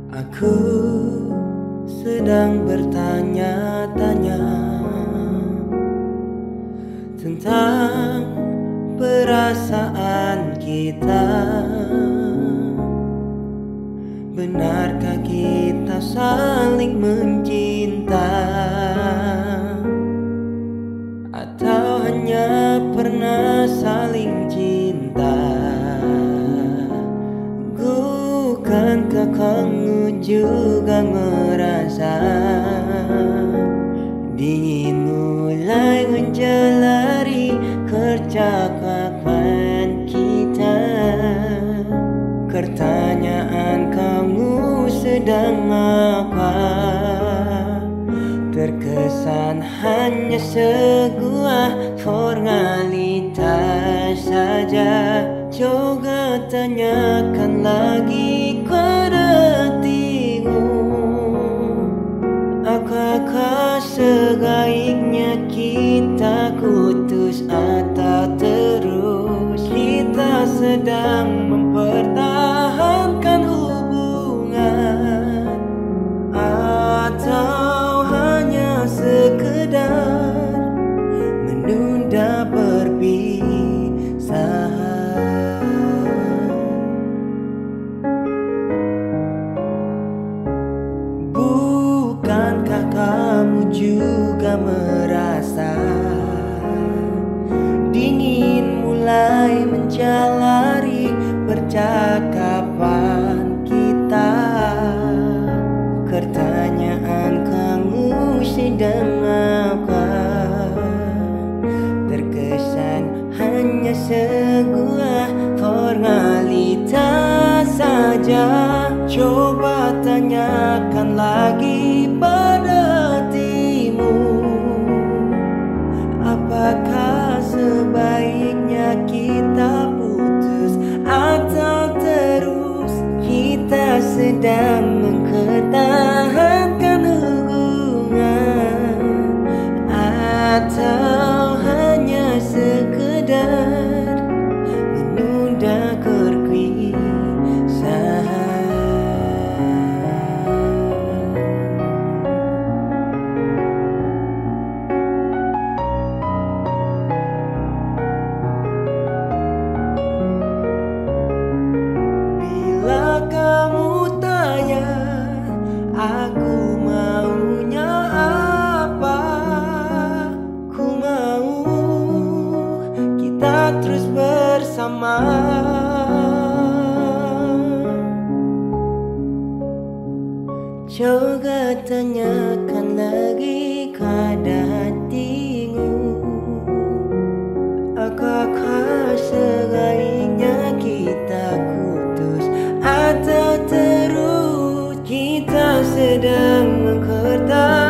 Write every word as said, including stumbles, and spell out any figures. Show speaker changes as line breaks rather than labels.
Aku sedang bertanya-tanya tentang perasaan kita. Benarkah kita saling mencinta, atau hanya pernah saling cinta? Bukankah kamu juga merasa dingin mulai menjalari percakapan kita? Pertanyaan kamu sedang apa? Terkesan hanya sebuah formalitas saja. Coba tanyakan lagi pada hatimu, apakah sebaiknya kita putus atau terus kita sedang mempertahankan hubungan, atau hanya sekedar menunda perpisahan? Bukankah kamu juga merasa dingin mulai menjalari percakapan kita? Pertanyaan kamu sedang apa? Terkesan hanya sebuah formalitas saja. Coba tanyakan lagi pada hatimu, apakah sebaiknya kita putus atau terus kita sedang mempertahankan hubungan, atau hanya sekedar menunda perpisahan? Bila kamu tanya aku maunya apa, ku mau kita terus bersama. Coba tanyakan lagi pada hatimu, apakah sebaiknya kita putus atau terus kita sedang mempertahankan